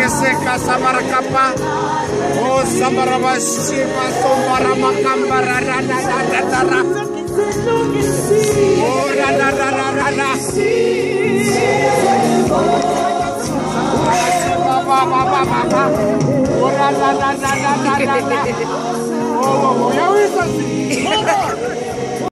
seka samarakapa. Oh samarabashima sombara makambara rana rana. Oh rana rana rana. Baba. Oh rana rana rana. Oh, ya ves así.